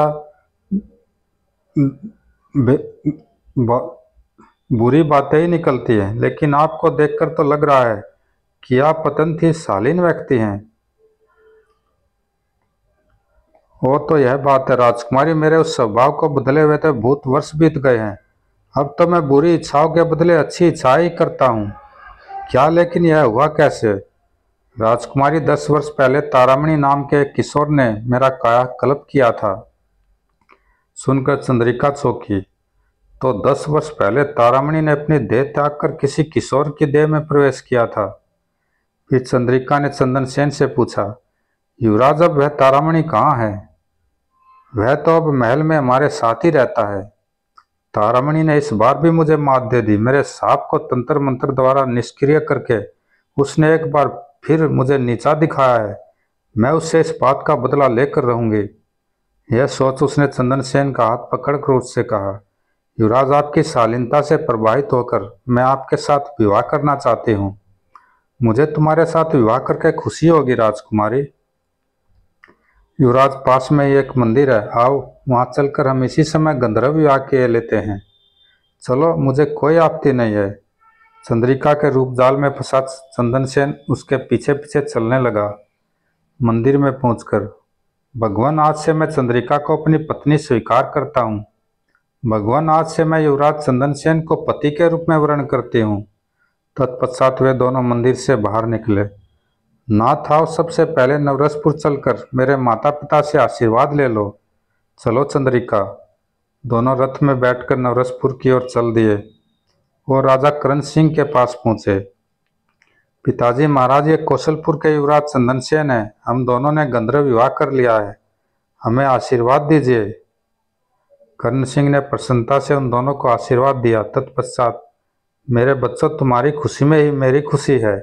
बुरी बातें ही निकलती हैं, लेकिन आपको देखकर तो लग रहा है कि आप अत्यंत ही शालीन व्यक्ति हैं। वो तो यह बात है राजकुमारी, मेरे उस स्वभाव को बदले हुए तो बहुत वर्ष बीत गए हैं। अब तो मैं बुरी इच्छाओं के बदले अच्छी इच्छाएं ही करता हूँ। क्या, लेकिन यह हुआ कैसे? राजकुमारी, 10 वर्ष पहले तारामणि नाम के एक किशोर ने मेरा कायाकल्प किया था। सुनकर चंद्रिका चौंकी। तो 10 वर्ष पहले तारामणि ने अपनी देह त्याग कर किसी किशोर की देह में प्रवेश किया था? फिर चंद्रिका ने चंदन सेन से पूछा, युवराज, अब वह तारामणि कहाँ है? वह तो अब महल में हमारे साथ ही रहता है। तारामणि ने इस बार भी मुझे मात दे दी। मेरे सांप को तंत्र मंत्र द्वारा निष्क्रिय करके उसने एक बार फिर मुझे नीचा दिखाया है। मैं उससे इस बात का बदला लेकर रहूंगी। यह सोच उसने चंदन सेन का हाथ पकड़कर उससे कहा, युवराज, आपकी शालीनता से प्रभावित होकर मैं आपके साथ विवाह करना चाहती हूँ। मुझे तुम्हारे साथ विवाह करके खुशी होगी राजकुमारी। युवराज, पास में ही एक मंदिर है, आओ वहां चलकर हम इसी समय गंधर्व विवाह किए लेते हैं। चलो, मुझे कोई आपत्ति नहीं है। चंद्रिका के रूप जाल में फंसा चंदन सेन उसके पीछे पीछे चलने लगा। मंदिर में पहुंचकर, भगवान, आज से मैं चंद्रिका को अपनी पत्नी स्वीकार करता हूँ। भगवान, आज से मैं युवराज चंदन सेन को पति के रूप में वर्ण करती हूँ। तत्पश्चात वे दोनों मंदिर से बाहर निकले। नाथ, आओ सबसे पहले नवरसपुर चलकर मेरे माता पिता से आशीर्वाद ले लो। चलो चंद्रिका। दोनों रथ में बैठकर नवरसपुर की ओर चल दिए और राजा करण सिंह के पास पहुंचे। पिताजी महाराज, ये कौशलपुर के युवराज चंदन सेन है। हम दोनों ने गंधर्व विवाह कर लिया है, हमें आशीर्वाद दीजिए। करण सिंह ने प्रसन्नता से उन दोनों को आशीर्वाद दिया। तत्पश्चात, मेरे बच्चों, तुम्हारी खुशी में ही मेरी खुशी है।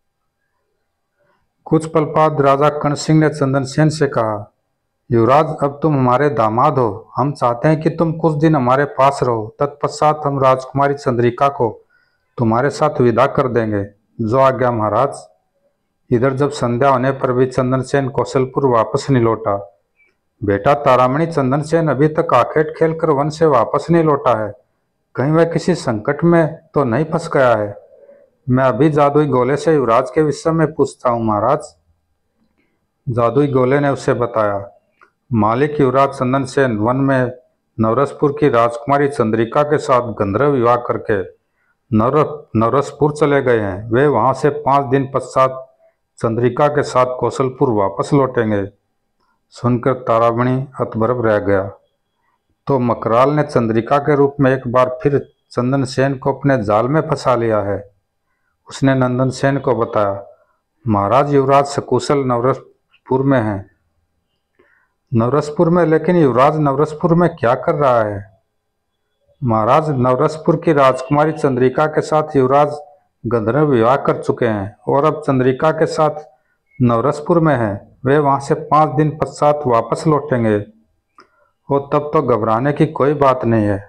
कुछ पल बाद राजा कर्ण सिंह ने चंदन सेन से कहा, युवराज, अब तुम हमारे दामाद हो। हम चाहते हैं कि तुम कुछ दिन हमारे पास रहो। तत्पश्चात हम राजकुमारी चंद्रिका को तुम्हारे साथ विदा कर देंगे। जो आज्ञा महाराज। इधर जब संध्या होने पर भी चंदन सेन कौशलपुर वापस नहीं लौटा। बेटा तारामणि, चंदन सेन अभी तक आखेट खेलकर वन से वापस नहीं लौटा है। कहीं वह किसी संकट में तो नहीं फंस गया है? मैं अभी जादुई गोले से युवराज के विषय में पूछता हूँ महाराज। जादुई गोले ने उसे बताया, मालिक युवराज चंदन सेन वन में नवरसपुर की राजकुमारी चंद्रिका के साथ गंधर्व विवाह करके नवरसपुर चले गए हैं। वे वहां से 5 दिन पश्चात चंद्रिका के साथ कौशलपुर वापस लौटेंगे। सुनकर तारामणि हतबरब रह गया। तो मकराल ने चंद्रिका के रूप में एक बार फिर चंदन सेन को अपने जाल में फंसा लिया है। उसने नंदन सेन को बताया, महाराज, युवराज सकुशल नवरसपुर में हैं। नवरसपुर में? लेकिन युवराज नवरसपुर में क्या कर रहा है? महाराज, नवरसपुर की राजकुमारी चंद्रिका के साथ युवराज गंधर्व विवाह कर चुके हैं और अब चंद्रिका के साथ नवरसपुर में है। वे वहां से 5 दिन पश्चात वापस लौटेंगे और तब तो घबराने की कोई बात नहीं है।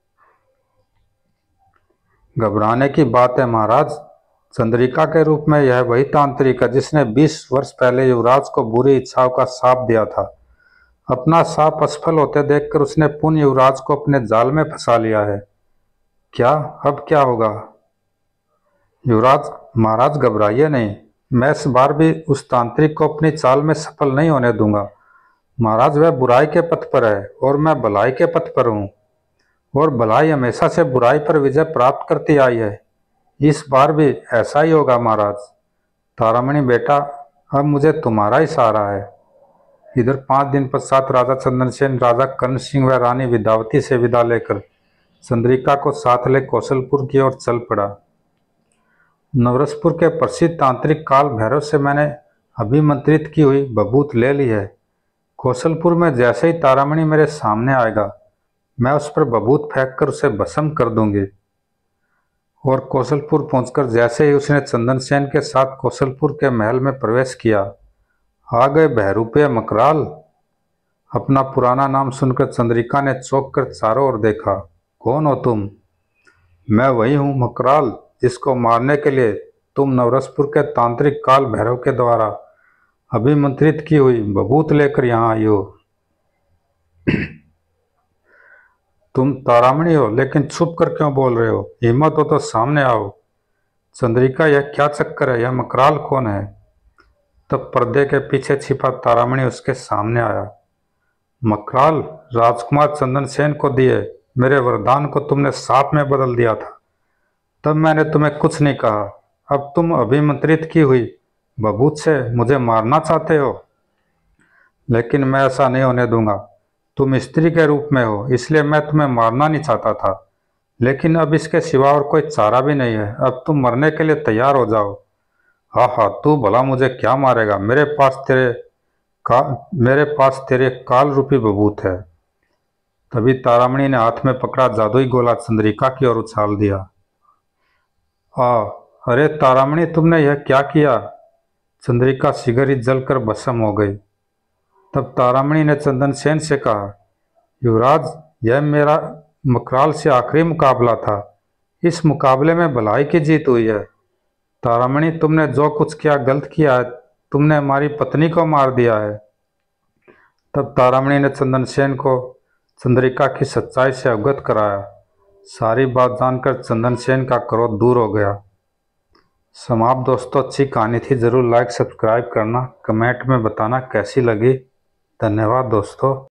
घबराने की बात है महाराज। चंद्रिका के रूप में यह वही तांत्रिक है जिसने 20 वर्ष पहले युवराज को बुरी इच्छाओं का शाप दिया था। अपना शाप असफल होते देखकर उसने पुनः युवराज को अपने जाल में फंसा लिया है। क्या, अब क्या होगा? युवराज, महाराज घबराइए नहीं। मैं इस बार भी उस तांत्रिक को अपनी चाल में सफल नहीं होने दूंगा। महाराज, वह बुराई के पथ पर है और मैं भलाई के पथ पर हूँ, और भलाई हमेशा से बुराई पर विजय प्राप्त करती आई है। इस बार भी ऐसा ही होगा महाराज। तारामणि बेटा, अब मुझे तुम्हारा ही सहारा है। इधर 5 दिन पश्चात राजा चंदन सेन राजा कर्ण सिंह व रानी विद्यावती से विदा लेकर चंद्रिका को साथ ले कौशलपुर की ओर चल पड़ा। नवरसपुर के प्रसिद्ध तांत्रिक काल भैरव से मैंने अभिमंत्रित की हुई बबूत ले ली है। कौशलपुर में जैसे ही तारामणि मेरे सामने आएगा, मैं उस पर बबूत फेंक कर उसे भस्म कर दूंगी। और कौशलपुर पहुंचकर जैसे ही उसने चंदन सेन के साथ कौशलपुर के महल में प्रवेश किया, आ गए बहरूपे मकराल। अपना पुराना नाम सुनकर चंद्रिका ने चौंक कर चारों ओर देखा। कौन हो तुम? मैं वही हूँ मकराल, जिसको मारने के लिए तुम नवरसपुर के तांत्रिक काल भैरव के द्वारा अभिमंत्रित की हुई बबूत लेकर यहाँ आई हो। तुम तारामणि हो, लेकिन छुप कर क्यों बोल रहे हो? हिम्मत हो तो सामने आओ। चंद्रिका, यह क्या चक्कर है? यह मकराल कौन है? तब पर्दे के पीछे छिपा तारामणि उसके सामने आया। मकराल, राजकुमार चंदन सेन को दिए मेरे वरदान को तुमने साप में बदल दिया था, तब मैंने तुम्हें कुछ नहीं कहा। अब तुम अभिमंत्रित की हुई बबूत से मुझे मारना चाहते हो, लेकिन मैं ऐसा नहीं होने दूंगा। तुम स्त्री के रूप में हो, इसलिए मैं तुम्हें मारना नहीं चाहता था, लेकिन अब इसके सिवा और कोई चारा भी नहीं है। अब तुम मरने के लिए तैयार हो जाओ। हाँ, तू भला मुझे क्या मारेगा? मेरे पास तेरे काल रूपी बबूत है। तभी तारामणि ने हाथ में पकड़ा जादुई गोला चंद्रिका की ओर उछाल दिया। अरे तारामणि, तुमने यह क्या किया? चंद्रिका सिगरी जलकर भस्म हो गई। तब तारामणि ने चंदन सेन से कहा, युवराज, यह मेरा मकराल से आखिरी मुकाबला था। इस मुकाबले में भलाई की जीत हुई है। तारामणि, तुमने जो कुछ किया गलत किया है। तुमने हमारी पत्नी को मार दिया है। तब तारामणि ने चंदन सेन को चंद्रिका की सच्चाई से अवगत कराया। सारी बात जानकर चंदन सेन का क्रोध दूर हो गया। समाप्त दोस्तों, अच्छी कहानी थी। ज़रूर लाइक सब्सक्राइब करना, कमेंट में बताना कैसी लगी। धन्यवाद दोस्तों।